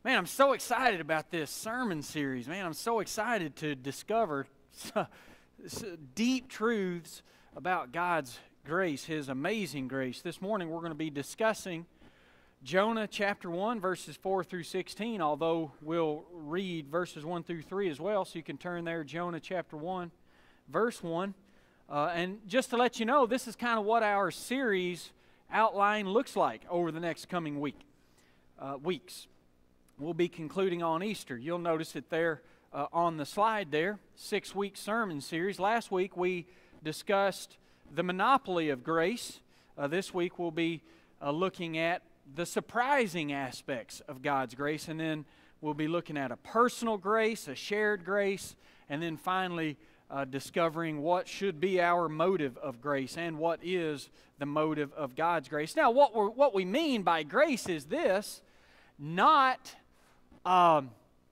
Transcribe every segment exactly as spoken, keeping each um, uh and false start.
Man, I'm so excited about this sermon series. Man, I'm so excited to discover deep truths about God's grace, His amazing grace. This morning we're going to be discussing Jonah chapter one, verses four through sixteen, although we'll read verses one through three as well, so you can turn there, Jonah chapter one, verse one. Uh, and just to let you know, this is kind of what our series outline looks like over the next coming week, uh, weeks. We'll be concluding on Easter. You'll notice it there uh, on the slide there, six-week sermon series. Last week we discussed the monopoly of grace. Uh, this week we'll be uh, looking at the surprising aspects of God's grace, and then we'll be looking at a personal grace, a shared grace, and then finally uh, discovering what should be our motive of grace and what is the motive of God's grace. Now, what, we're, what we mean by grace is this, not... Um,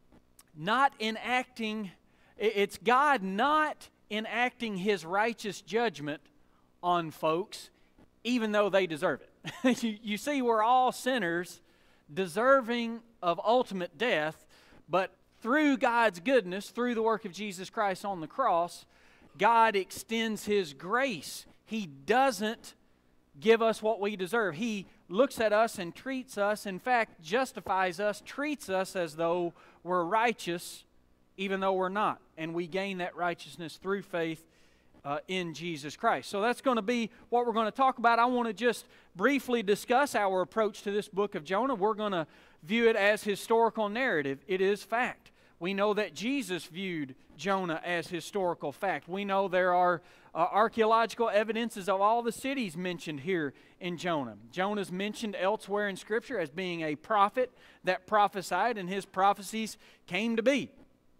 not enacting, it's God not enacting His righteous judgment on folks, even though they deserve it. you, you see, we're all sinners deserving of ultimate death, but through God's goodness, through the work of Jesus Christ on the cross, God extends His grace. He doesn't give us what we deserve. He looks at us and treats us, in fact, justifies us, treats us as though we're righteous, even though we're not. And we gain that righteousness through faith uh, in Jesus Christ. So that's going to be what we're going to talk about. I want to just briefly discuss our approach to this book of Jonah. We're going to view it as historical narrative. It is fact. We know that Jesus viewed Jonah as historical fact. We know there are uh, archaeological evidences of all the cities mentioned here in Jonah. Jonah's mentioned elsewhere in Scripture as being a prophet that prophesied, and his prophecies came to be.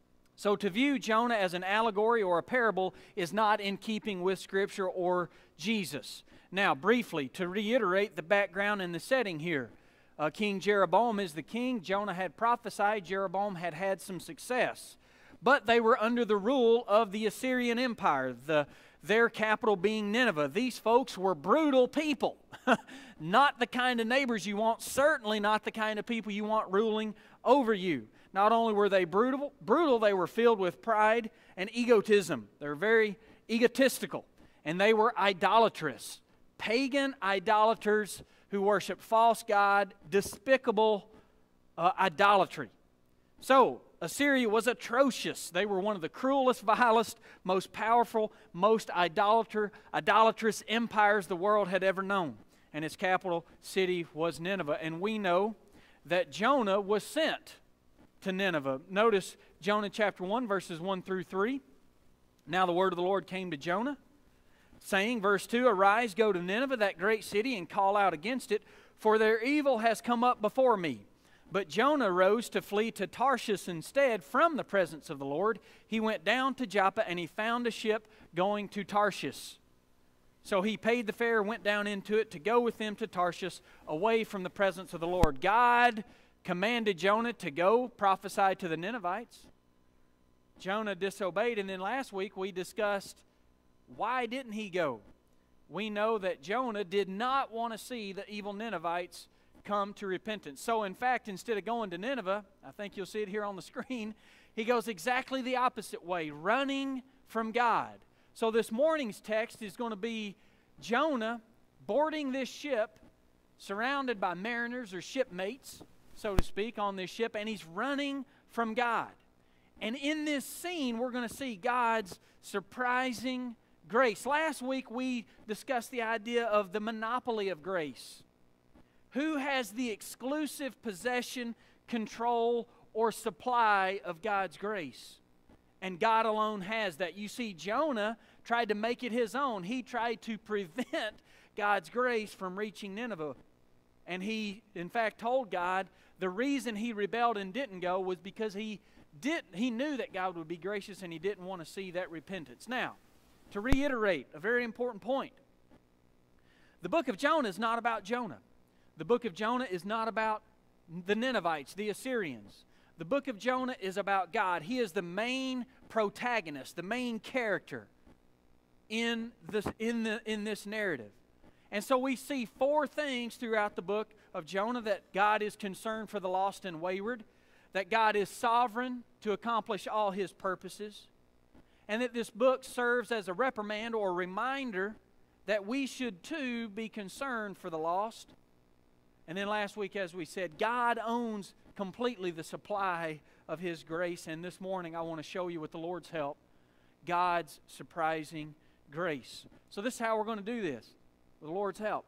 So to view Jonah as an allegory or a parable is not in keeping with Scripture or Jesus. Now, briefly, to reiterate the background and the setting here. Uh, King Jeroboam is the king. Jonah had prophesied. Jeroboam had had some success. But they were under the rule of the Assyrian Empire, the, their capital being Nineveh. These folks were brutal people. Not the kind of neighbors you want, certainly not the kind of people you want ruling over you. Not only were they brutal, brutal, they were filled with pride and egotism. They were very egotistical. And they were idolatrous. Pagan idolaters who worshiped false god, despicable uh, idolatry. So, Assyria was atrocious. They were one of the cruelest, vilest, most powerful, most idolater, idolatrous empires the world had ever known. And its capital city was Nineveh. And we know that Jonah was sent to Nineveh. Notice Jonah chapter one, verses one through three. Now the word of the Lord came to Jonah, saying, verse two, "Arise, go to Nineveh, that great city, and call out against it, for their evil has come up before me." But Jonah rose to flee to Tarshish instead from the presence of the Lord. He went down to Joppa, and he found a ship going to Tarshish. So he paid the fare, went down into it to go with them to Tarshish, away from the presence of the Lord. God commanded Jonah to go prophesy to the Ninevites. Jonah disobeyed, and then last week we discussed, why didn't he go? We know that Jonah did not want to see the evil Ninevites come to repentance. So in fact, instead of going to Nineveh, I think you'll see it here on the screen, he goes exactly the opposite way, running from God. So this morning's text is going to be Jonah boarding this ship, surrounded by mariners or shipmates, so to speak, on this ship, and he's running from God. And in this scene, we're going to see God's surprising grace. Last week we discussed the idea of the monopoly of grace. Who has the exclusive possession, control, or supply of God's grace? And God alone has that. You see, Jonah tried to make it his own. He tried to prevent God's grace from reaching Nineveh. And he, in fact, told God the reason he rebelled and didn't go was because he did, he knew that God would be gracious and he didn't want to see that repentance. Now, to reiterate a very important point, the book of Jonah is not about Jonah. The book of Jonah is not about the Ninevites, the Assyrians. The book of Jonah is about God. He is the main protagonist, the main character in this, in the, in this narrative. And so we see four things throughout the book of Jonah that God is concerned for the lost and wayward, that God is sovereign to accomplish all His purposes, and that this book serves as a reprimand or a reminder that we should too be concerned for the lost. And then last week, as we said, God owns completely the supply of His grace. And this morning, I want to show you, with the Lord's help, God's surprising grace. So this is how we're going to do this, with the Lord's help.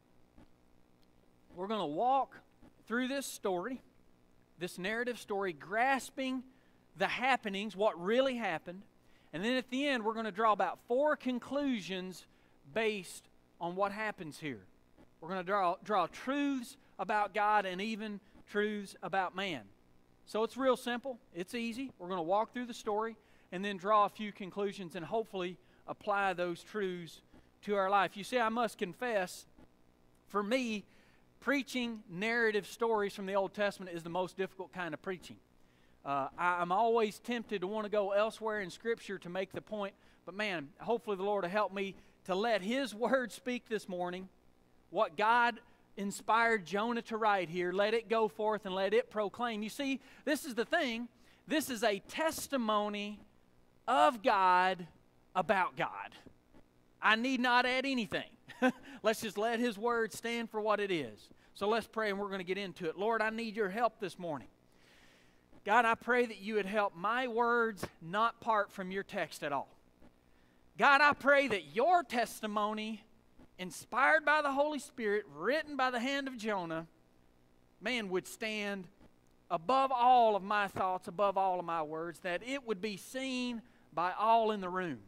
We're going to walk through this story, this narrative story, grasping the happenings, what really happened. And then at the end, we're going to draw about four conclusions based on what happens here. We're going to draw, draw truths about God and even truths about man. So it's real simple. It's easy. We're going to walk through the story and then draw a few conclusions and hopefully apply those truths to our life. You see, I must confess, for me, preaching narrative stories from the Old Testament is the most difficult kind of preaching. Uh, I, I'm always tempted to want to go elsewhere in Scripture to make the point, but man, hopefully the Lord will help me to let His Word speak this morning. What God inspired Jonah to write here, let it go forth and let it proclaim. You see, this is the thing. This is a testimony of God about God. I need not add anything. Let's just let His Word stand for what it is. So let's pray and we're going to get into it. Lord, I need your help this morning. God, I pray that you would help my words not part from your text at all. God, I pray that your testimony, inspired by the Holy Spirit, written by the hand of Jonah, man, would stand above all of my thoughts, above all of my words, that it would be seen by all in the room.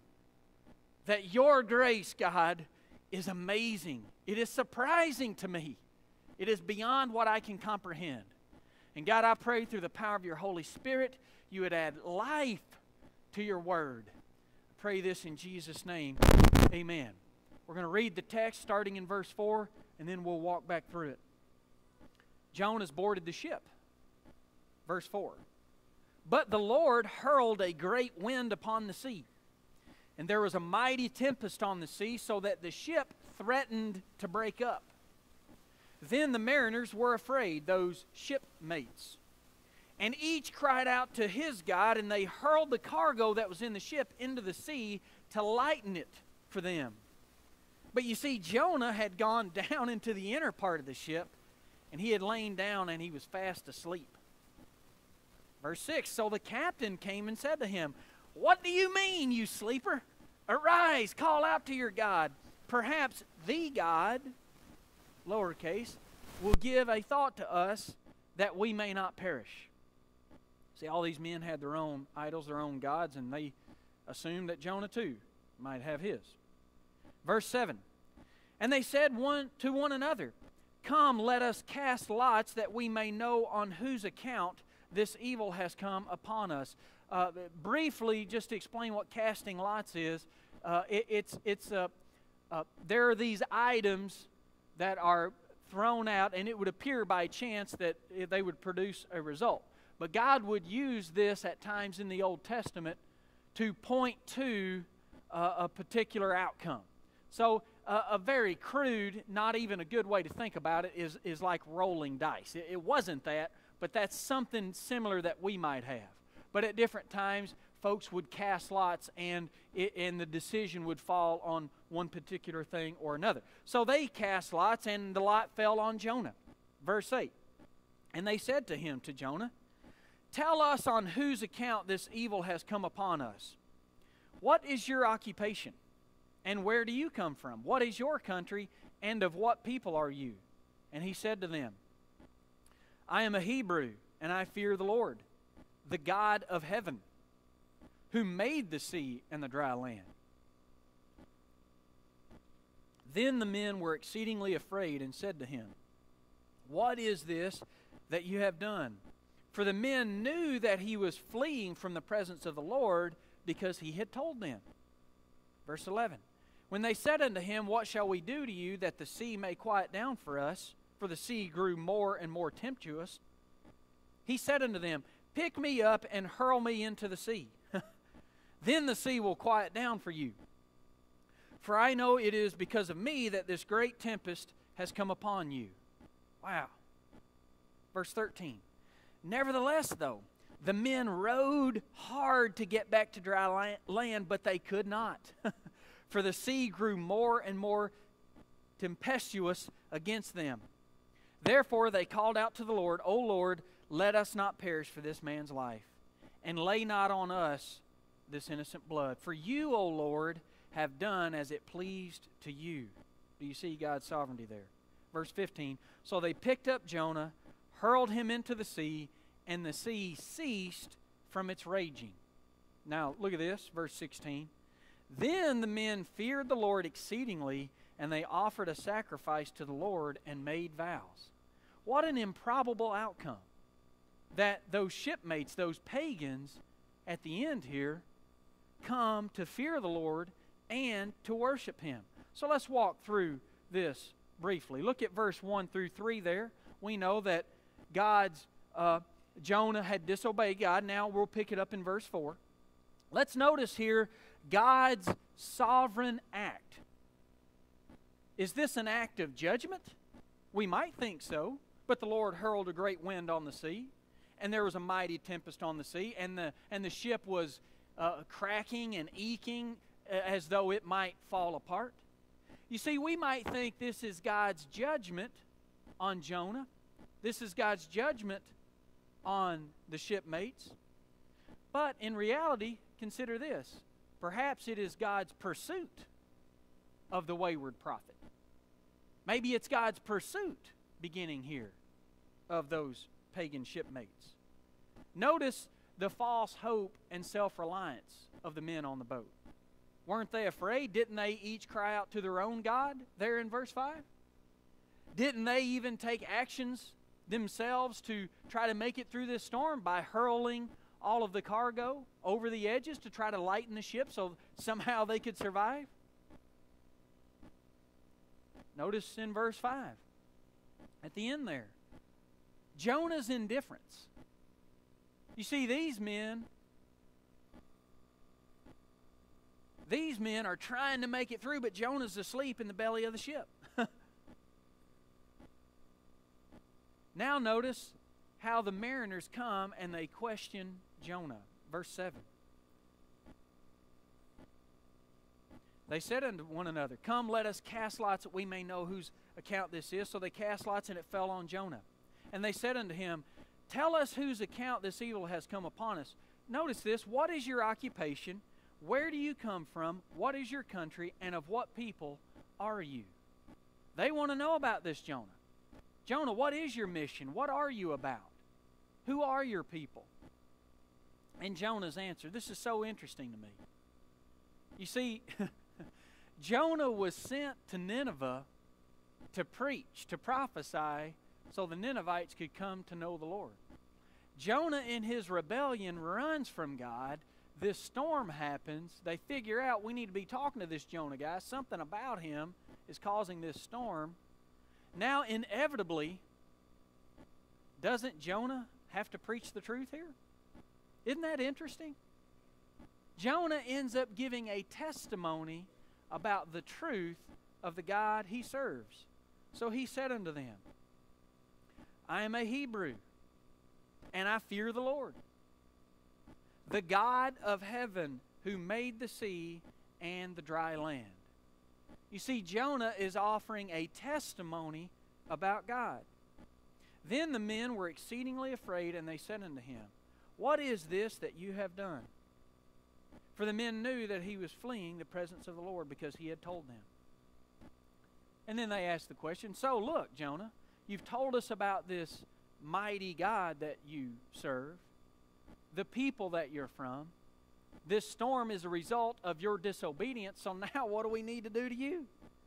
That your grace, God, is amazing. It is surprising to me. It is beyond what I can comprehend. And God, I pray through the power of your Holy Spirit, you would add life to your word. I pray this in Jesus' name. Amen. We're going to read the text starting in verse four, and then we'll walk back through it. Jonah's boarded the ship. Verse four. But the Lord hurled a great wind upon the sea, and there was a mighty tempest on the sea, so that the ship threatened to break up. Then the mariners were afraid, those shipmates, and each cried out to his God, and they hurled the cargo that was in the ship into the sea to lighten it for them. But you see, Jonah had gone down into the inner part of the ship, and he had lain down, and he was fast asleep. Verse six, so the captain came and said to him, "What do you mean, you sleeper? Arise, call out to your God. Perhaps the God," lowercase, "will give a thought to us that we may not perish." See, all these men had their own idols, their own gods, and they assumed that Jonah too might have his. Verse seven, and they said one to one another, "Come, let us cast lots that we may know on whose account this evil has come upon us." Uh, briefly, just to explain what casting lots is, uh, it, it's, it's uh, uh, there are these items that are thrown out, and it would appear by chance that they would produce a result. But God would use this at times in the Old Testament to point to uh, a particular outcome. So uh, a very crude, not even a good way to think about it, is, is like rolling dice. It, it wasn't that, but that's something similar that we might have. But at different times, folks would cast lots, and it, and the decision would fall on one particular thing or another. So they cast lots, and the lot fell on Jonah. Verse eight, and they said to him, to Jonah, "Tell us on whose account this evil has come upon us. What is your occupation, and where do you come from? What is your country, and of what people are you?" And he said to them, "I am a Hebrew, and I fear the Lord, the God of heaven, who made the sea and the dry land." Then the men were exceedingly afraid and said to him, "What is this that you have done?" For the men knew that he was fleeing from the presence of the Lord, because he had told them. Verse eleven, when they said unto him, "What shall we do to you that the sea may quiet down for us?" For the sea grew more and more tempestuous. He said unto them, "Pick me up and hurl me into the sea. Then the sea will quiet down for you. For I know it is because of me that this great tempest has come upon you." Wow. Verse thirteen. Nevertheless, though, the men rowed hard to get back to dry land, but they could not. For the sea grew more and more tempestuous against them. Therefore they called out to the Lord, O Lord, let us not perish for this man's life, and lay not on us this innocent blood. For you, O Lord, have done as it pleased to you. Do you see God's sovereignty there? Verse fifteen, so they picked up Jonah, hurled him into the sea, and the sea ceased from its raging. Now, look at this, verse sixteen. Then the men feared the Lord exceedingly, and they offered a sacrifice to the Lord and made vows. What an improbable outcome. That those shipmates, those pagans, at the end here, come to fear the Lord and to worship Him. So let's walk through this briefly. Look at verse one through three there. We know that God's, uh, Jonah had disobeyed God. Now we'll pick it up in verse four. Let's notice here God's sovereign act. Is this an act of judgment? We might think so, but the Lord hurled a great wind on the sea, and there was a mighty tempest on the sea, and the, and the ship was uh, cracking and eking as though it might fall apart. You see, we might think this is God's judgment on Jonah. This is God's judgment on the shipmates. But in reality, consider this. Perhaps it is God's pursuit of the wayward prophet. Maybe it's God's pursuit beginning here of those pagan shipmates. Notice the false hope and self-reliance of the men on the boat. Weren't they afraid? Didn't they each cry out to their own God there in verse five? Didn't they even take actions themselves to try to make it through this storm by hurling all of the cargo over the edges to try to lighten the ship so somehow they could survive? Notice in verse five, at the end there, Jonah's indifference. You see, these men, these men are trying to make it through, but Jonah's asleep in the belly of the ship. Now notice how the mariners come and they question Jonah. Verse seven. They said unto one another, come, let us cast lots that we may know whose account this is. So they cast lots, and it fell on Jonah. And they said unto him, tell us whose account this evil has come upon us. Notice this. What is your occupation? Where do you come from? What is your country? And of what people are you? They want to know about this Jonah. Jonah, what is your mission? What are you about? Who are your people? And Jonah's answer, this is so interesting to me. You see, Jonah was sent to Nineveh to preach, to prophesy, so the Ninevites could come to know the Lord. Jonah, in his rebellion, runs from God. This storm happens. They figure out we need to be talking to this Jonah guy. Something about him is causing this storm. Now, inevitably, doesn't Jonah have to preach the truth here? Isn't that interesting? Jonah ends up giving a testimony about the truth of the God he serves. So he said unto them, I am a Hebrew, and I fear the Lord, the God of heaven, who made the sea and the dry land. You see, Jonah is offering a testimony about God. Then the men were exceedingly afraid, and they said unto him, what is this that you have done? For the men knew that he was fleeing the presence of the Lord, because he had told them. And then they asked the question, so look, Jonah, you've told us about this mighty God that you serve, the people that you're from. This storm is a result of your disobedience, so now what do we need to do to you?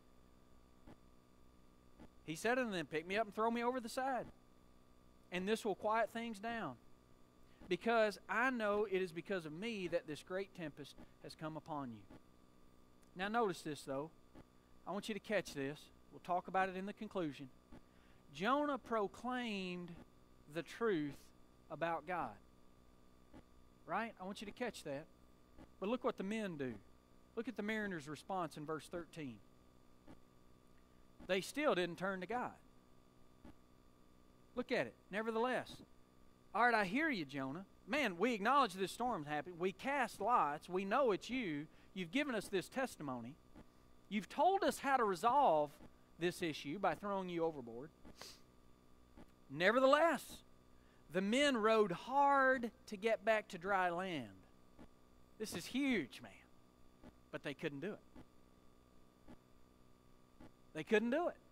He said unto them, pick me up and throw me over the side, and this will quiet things down, because I know it is because of me that this great tempest has come upon you. Now notice this, though. I want you to catch this. We'll talk about it in the conclusion. Jonah proclaimed the truth about God. Right? I want you to catch that. But look what the men do. Look at the mariners' response in verse thirteen. They still didn't turn to God. Look at it. Nevertheless. All right, I hear you, Jonah. Man, we acknowledge this storm's happening. We cast lots. We know it's you. You've given us this testimony. You've told us how to resolve this issue by throwing you overboard. Nevertheless, the men rowed hard to get back to dry land. This is huge, man. But they couldn't do it. They couldn't do it.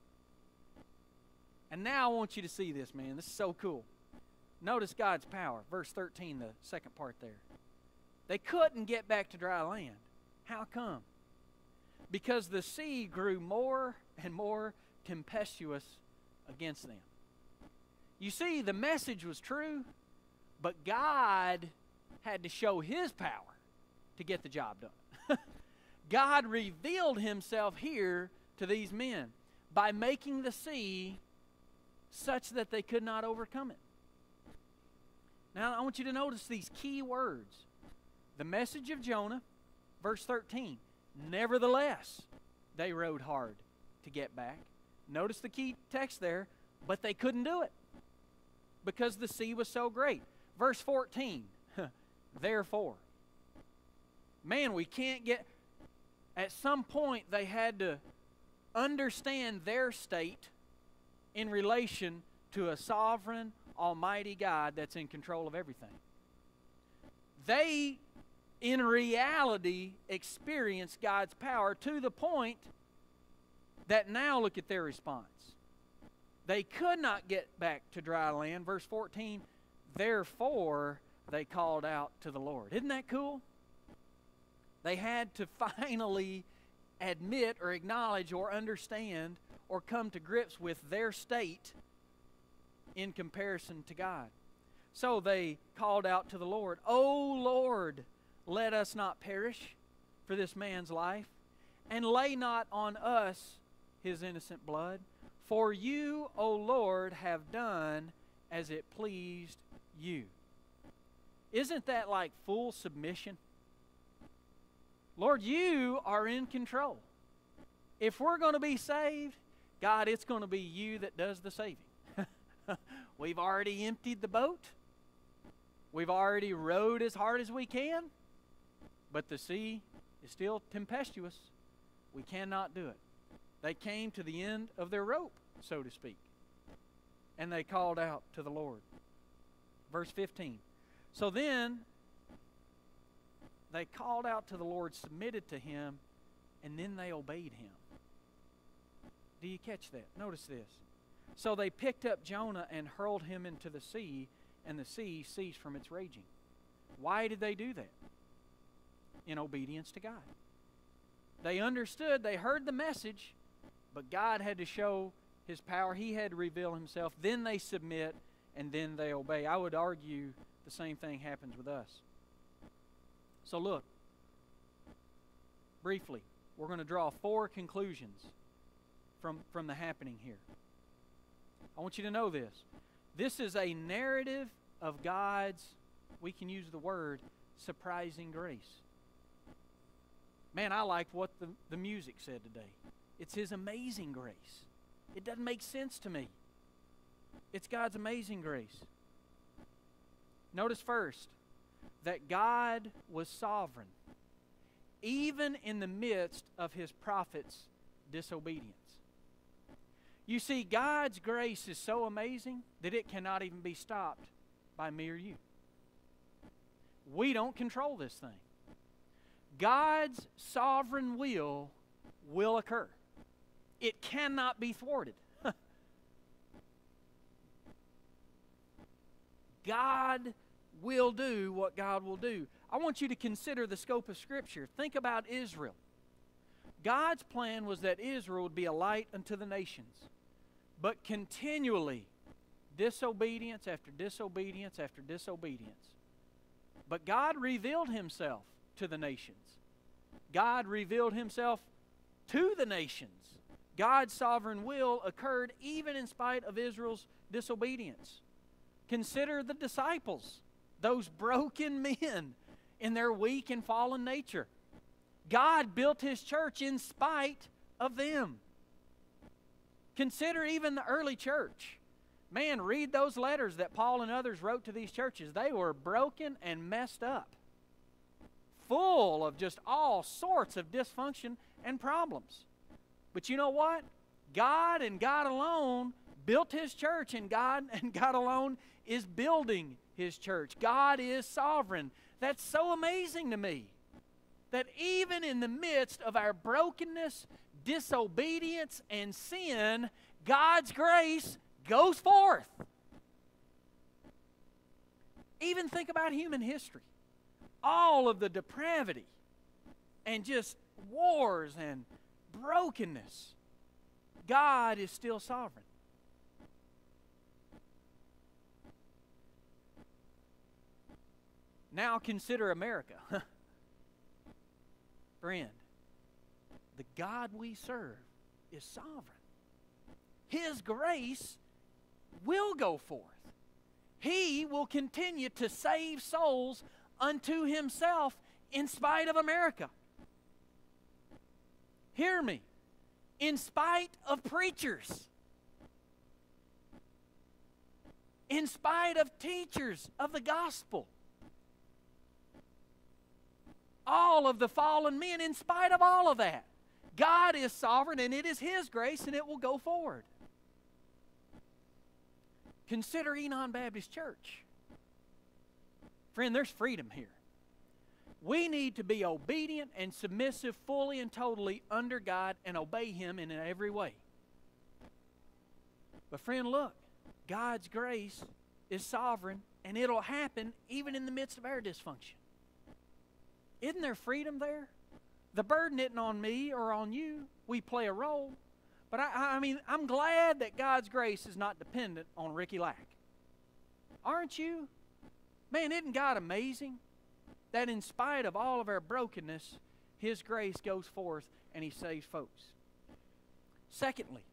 And now I want you to see this, man. This is so cool. Notice God's power. Verse thirteen, the second part there. They couldn't get back to dry land. How come? Because the sea grew more and more tempestuous against them. You see, the message was true, but God had to show His power to get the job done. God revealed Himself here to these men by making the sea such that they could not overcome it. Now, I want you to notice these key words. The message of Jonah, verse thirteen. Nevertheless, they rowed hard to get back. Notice the key text there, but they couldn't do it because the sea was so great. Verse fourteen, therefore. Man, we can't get... At some point, they had to understand their state in relation to a sovereign, almighty God that's in control of everything. They, in reality, experienced God's power to the point that now look at their response. They could not get back to dry land. Verse fourteen, therefore they called out to the Lord. Isn't that cool? They had to finally admit or acknowledge or understand or come to grips with their state in comparison to God. So they called out to the Lord, O Lord, let us not perish for this man's life, and lay not on us his innocent blood. For you, O Lord, have done as it pleased you. Isn't that like full submission? Lord, you are in control. If we're going to be saved, God, it's going to be you that does the saving. We've already emptied the boat. We've already rowed as hard as we can. But the sea is still tempestuous. We cannot do it. They came to the end of their rope, so to speak. And they called out to the Lord. Verse fifteen. So then, they called out to the Lord, submitted to Him, and then they obeyed Him. Do you catch that? Notice this. So they picked up Jonah and hurled him into the sea, and the sea ceased from its raging. Why did they do that? In obedience to God. They understood, they heard the message, but God had to show His power. He had to reveal Himself. Then they submit, and then they obey. I would argue the same thing happens with us. So look, briefly, we're going to draw four conclusions from, from the happening here. I want you to know this. This is a narrative of God's, we can use the word, surprising grace. Man, I like what the, the music said today. It's His amazing grace. It doesn't make sense to me. It's God's amazing grace. Notice first that God was sovereign, even in the midst of His prophet's disobedience. You see, God's grace is so amazing that it cannot even be stopped by mere you. We don't control this thing. God's sovereign will will occur. It cannot be thwarted. God will do what God will do. I want you to consider the scope of Scripture. Think about Israel. God's plan was that Israel would be a light unto the nations. But continually, disobedience after disobedience after disobedience. But God revealed Himself to the nations. God revealed Himself to the nations. God's sovereign will occurred even in spite of Israel's disobedience. Consider the disciples, those broken men in their weak and fallen nature. God built His church in spite of them. Consider even the early church. Man, read those letters that Paul and others wrote to these churches. They were broken and messed up, full of just all sorts of dysfunction and problems. But you know what? God and God alone built His church, and God and God alone is building His church. God is sovereign. That's so amazing to me, that even in the midst of our brokenness, disobedience, and sin, God's grace goes forth. Even think about human history. All of the depravity and just wars and brokenness, God is still sovereign. Now consider America. Friend, the God we serve is sovereign. His grace will go forth. He will continue to save souls unto Himself in spite of America. Hear me. In spite of preachers. In spite of teachers of the gospel. All of the fallen men, in spite of all of that, God is sovereign, and it is His grace, and it will go forward. Consider Enon Baptist Church. Friend, there's freedom here. We need to be obedient and submissive fully and totally under God and obey Him in every way. But friend, look, God's grace is sovereign, and it'll happen even in the midst of our dysfunction. Isn't there freedom there? The burden isn't on me or on you. We play a role. But I, I mean, I'm glad that God's grace is not dependent on Ricky Lack. Aren't you? Man, isn't God amazing? That in spite of all of our brokenness, His grace goes forth and He saves folks. Secondly,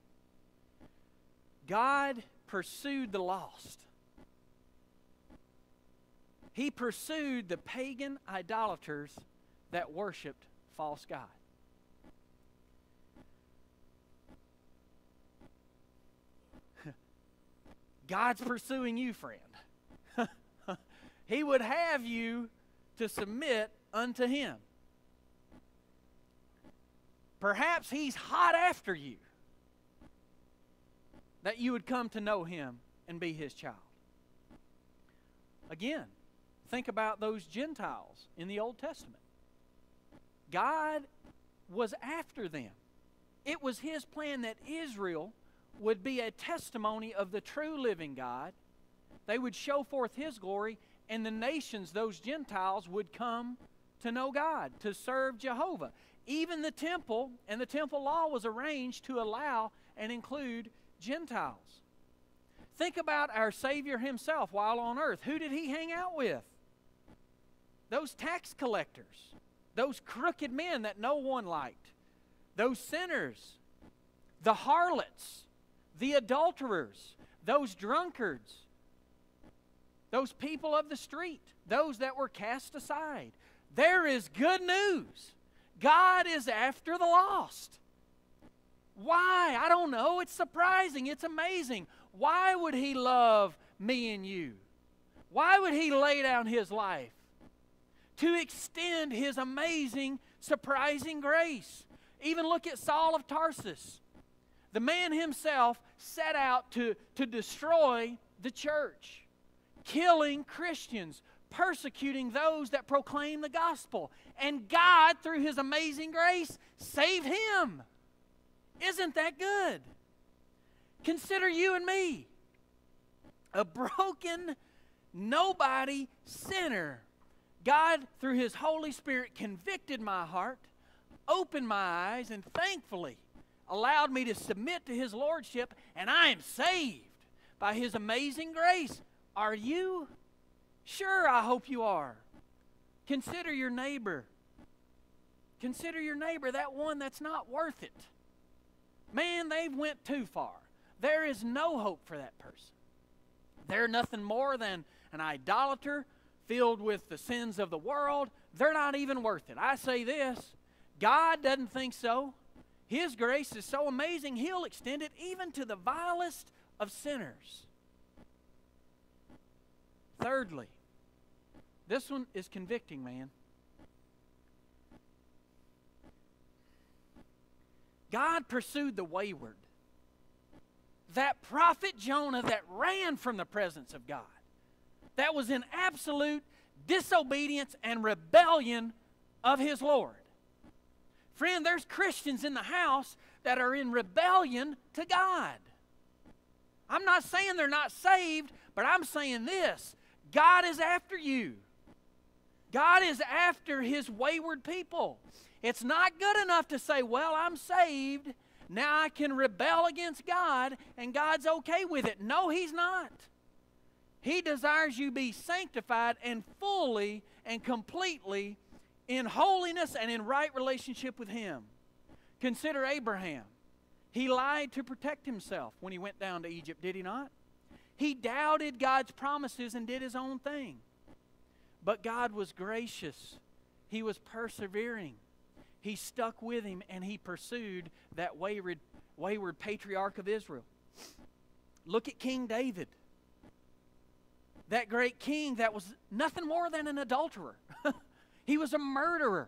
God pursued the lost. He pursued the pagan idolaters that worshiped false gods. God's pursuing you, friend. He would have you to submit unto Him. Perhaps He's hot after you, that you would come to know Him and be His child. Again, think about those Gentiles in the Old Testament. God was after them. It was His plan that Israel would be a testimony of the true living God. They would show forth His glory, and the nations, those Gentiles, would come to know God, to serve Jehovah. Even the temple and the temple law was arranged to allow and include Gentiles. Think about our Savior Himself while on earth. Who did He hang out with? Those tax collectors, those crooked men that no one liked, those sinners, the harlots, the adulterers, those drunkards, those people of the street, those that were cast aside. There is good news. God is after the lost. Why? I don't know. It's surprising. It's amazing. Why would He love me and you? Why would He lay down His life? To extend His amazing, surprising grace. Even look at Saul of Tarsus. The man himself set out to, to destroy the church, killing Christians, persecuting those that proclaim the gospel. And God, through His amazing grace, saved him. Isn't that good? Consider you and me, a broken, nobody sinner. God, through His Holy Spirit, convicted my heart, opened my eyes, and thankfully allowed me to submit to His Lordship, and I am saved by His amazing grace. Are you? Sure, I hope you are. Consider your neighbor. Consider your neighbor, that one that's not worth it. Man, they've went too far. There is no hope for that person. They're nothing more than an idolater filled with the sins of the world. They're not even worth it. I say this, God doesn't think so. His grace is so amazing, He'll extend it even to the vilest of sinners. Thirdly, this one is convicting, man. God pursued the wayward. That prophet Jonah that ran from the presence of God. That was in absolute disobedience and rebellion of his Lord. Friend, there's Christians in the house that are in rebellion to God. I'm not saying they're not saved, but I'm saying this. God is after you. God is after His wayward people. It's not good enough to say, well, I'm saved, now I can rebel against God, and God's okay with it. No, He's not. He desires you be sanctified and fully and completely in holiness and in right relationship with Him. Consider Abraham. He lied to protect himself when he went down to Egypt, did he not? He doubted God's promises and did his own thing. But God was gracious. He was persevering. He stuck with him and he pursued that wayward, wayward patriarch of Israel. Look at King David. That great king that was nothing more than an adulterer. He was a murderer.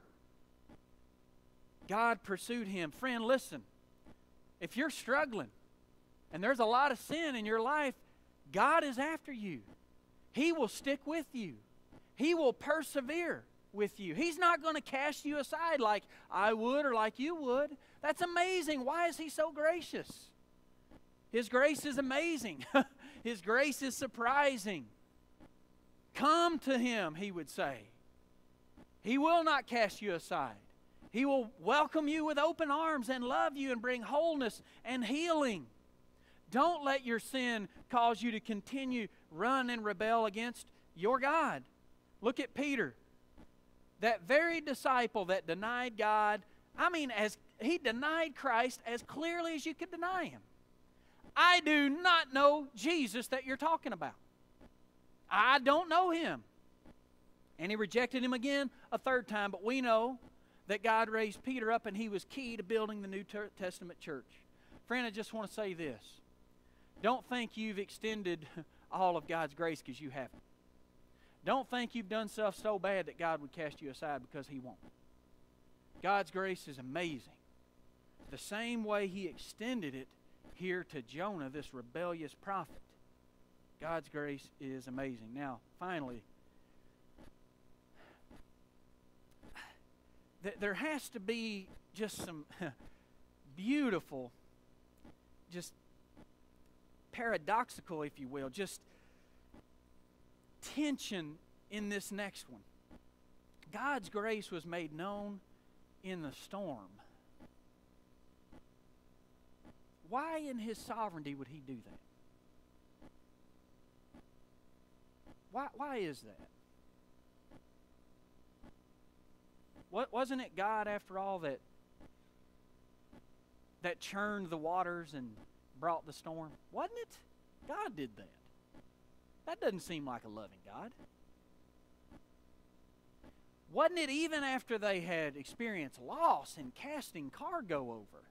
God pursued him. Friend, listen. If you're struggling and there's a lot of sin in your life, God is after you. He will stick with you. He will persevere with you. He's not going to cast you aside like I would or like you would. That's amazing. Why is He so gracious? His grace is amazing. His grace is surprising. Come to Him, He would say. He will not cast you aside. He will welcome you with open arms and love you and bring wholeness and healing. Don't let your sin cause you to continue run and rebel against your God. Look at Peter. That very disciple that denied God, I mean, as he denied Christ as clearly as you could deny Him. I do not know Jesus that you're talking about. I don't know Him. And he rejected Him again a third time, but we know that God raised Peter up and he was key to building the New Testament church. Friend, I just want to say this. Don't think you've extended all of God's grace because you haven't. Don't think you've done stuff so bad that God would cast you aside, because He won't. God's grace is amazing. The same way He extended it here to Jonah, this rebellious prophet. God's grace is amazing. Now, finally, th- there has to be just some beautiful, just paradoxical, if you will, just tension in this next one. God's grace was made known in the storm. Why in His sovereignty would He do that? Why, why is that? What, wasn't it God, after all, that that churned the waters and brought the storm? Wasn't it? God did that. That doesn't seem like a loving God. Wasn't it even after they had experienced loss and casting cargo over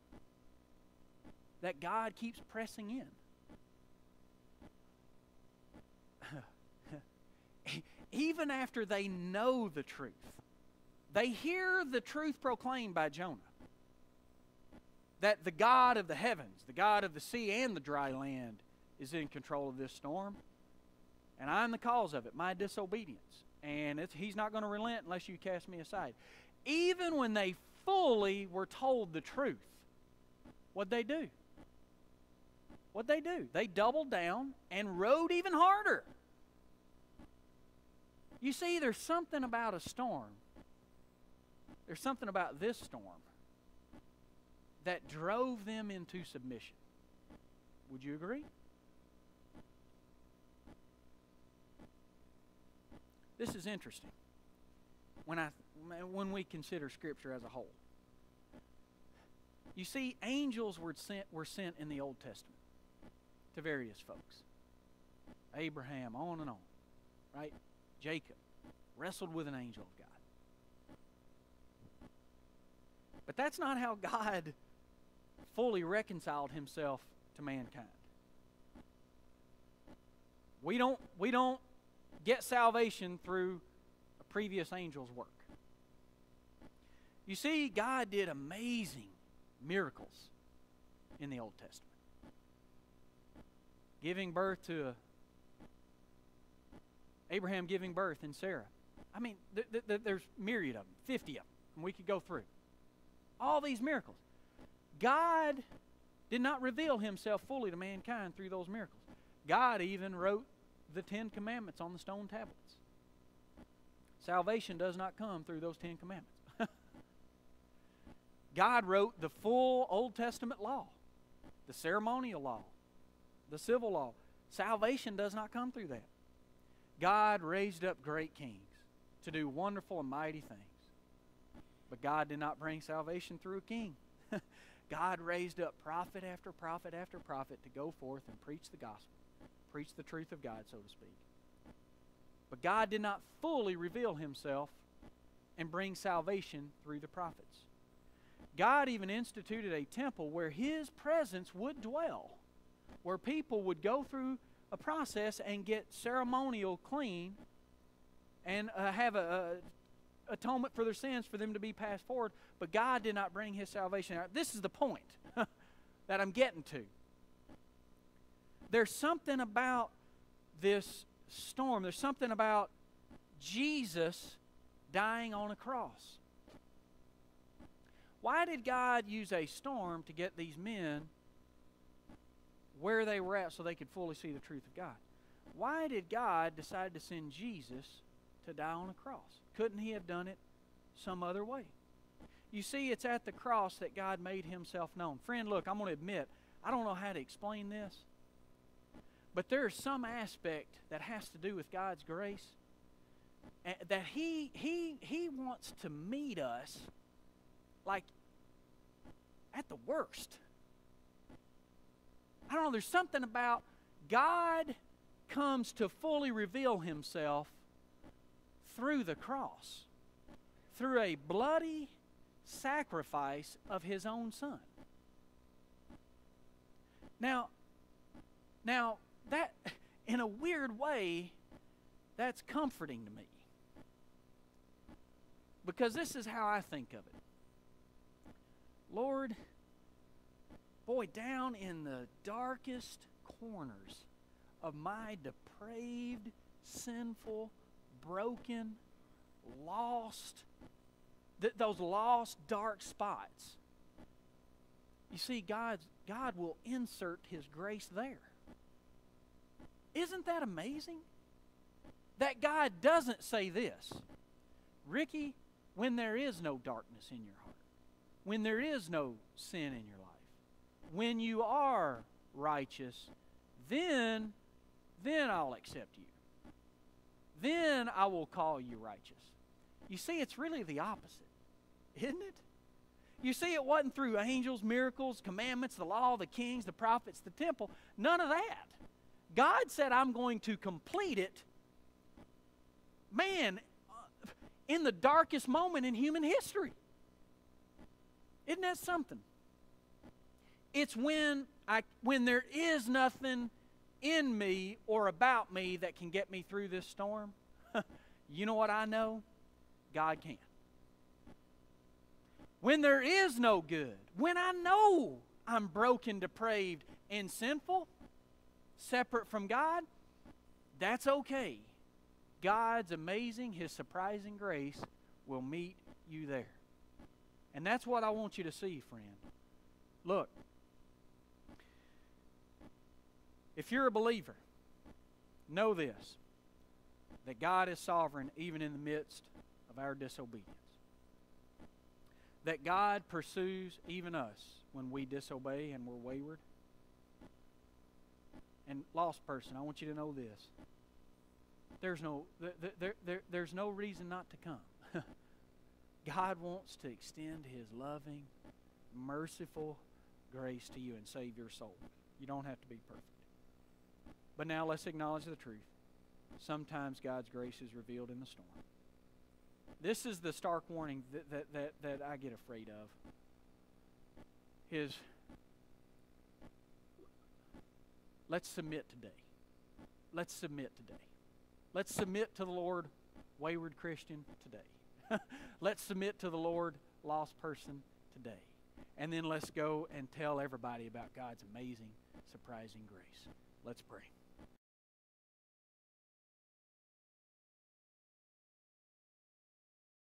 that God keeps pressing in? Even after they know the truth, they hear the truth proclaimed by Jonah, that the God of the heavens, the God of the sea and the dry land is in control of this storm, and I'm the cause of it, my disobedience, and it's, He's not going to relent unless you cast me aside. Even when they fully were told the truth, what'd they do? What'd they do? They doubled down and rowed even harder. You see, there's something about a storm. There's something about this storm that drove them into submission. Would you agree? This is interesting when I when we consider Scripture as a whole. You see, angels were sent were sent in the Old Testament to various folks. Abraham, on and on, right? Jacob wrestled with an angel of God. But that's not how God fully reconciled Himself to mankind. We don't, we don't get salvation through a previous angel's work. You see, God did amazing miracles in the Old Testament. Giving birth to a, Abraham giving birth in Sarah. I mean, th th th there's myriad of them, fifty of them, and we could go through. All these miracles. God did not reveal himself fully to mankind through those miracles. God even wrote the Ten Commandments on the stone tablets. Salvation does not come through those Ten Commandments. God wrote the full Old Testament law, the ceremonial law, the civil law. Salvation does not come through that. God raised up great kings to do wonderful and mighty things. But God did not bring salvation through a king. God raised up prophet after prophet after prophet to go forth and preach the gospel, preach the truth of God, so to speak. But God did not fully reveal himself and bring salvation through the prophets. God even instituted a temple where his presence would dwell, where people would go through a process and get ceremonial clean and uh, have a, a atonement for their sins for them to be passed forward. But God did not bring his salvation out. This is the point that I'm getting to. There's something about this storm. There's something about Jesus dying on a cross. Why did God use a storm to get these men where they were at so they could fully see the truth of God? Why did God decide to send Jesus to die on a cross? Couldn't he have done it some other way? You see, it's at the cross that God made himself known. Friend, look, I'm going to admit, I don't know how to explain this, but there's some aspect that has to do with God's grace that he, he, he wants to meet us like at the worst. I don't know, there's something about God comes to fully reveal himself through the cross, through a bloody sacrifice of his own son. Now, now that, in a weird way, that's comforting to me. Because this is how I think of it. Lord, boy, down in the darkest corners of my depraved, sinful, broken, lost, th those lost, dark spots, you see, God's, God will insert his grace there. Isn't that amazing? That God doesn't say this, Ricky, when there is no darkness in your heart, when there is no sin in your life, when you are righteous, then, then I'll accept you. Then I will call you righteous. You see, it's really the opposite, isn't it? You see, it wasn't through angels, miracles, commandments, the law, the kings, the prophets, the temple. None of that. God said, I'm going to complete it, man, in the darkest moment in human history. Isn't that something? It's when I when there is nothing in me or about me that can get me through this storm. You know what I know? God can. When there is no good, when I know I'm broken, depraved, and sinful, separate from God, that's okay. God's amazing, his surprising grace will meet you there. And that's what I want you to see, friend. Look, if you're a believer, know this, that God is sovereign even in the midst of our disobedience. That God pursues even us when we disobey and we're wayward. And lost person, I want you to know this. There's no, there, there, there, there's no reason not to come. God wants to extend his loving, merciful grace to you and save your soul. You don't have to be perfect. But now let's acknowledge the truth. Sometimes God's grace is revealed in the storm. This is the stark warning that, that, that, that I get afraid of. Is let's submit today. Let's submit today. Let's submit to the Lord, wayward Christian, today. Let's submit to the Lord, lost person, today. And then let's go and tell everybody about God's amazing, surprising grace. Let's pray.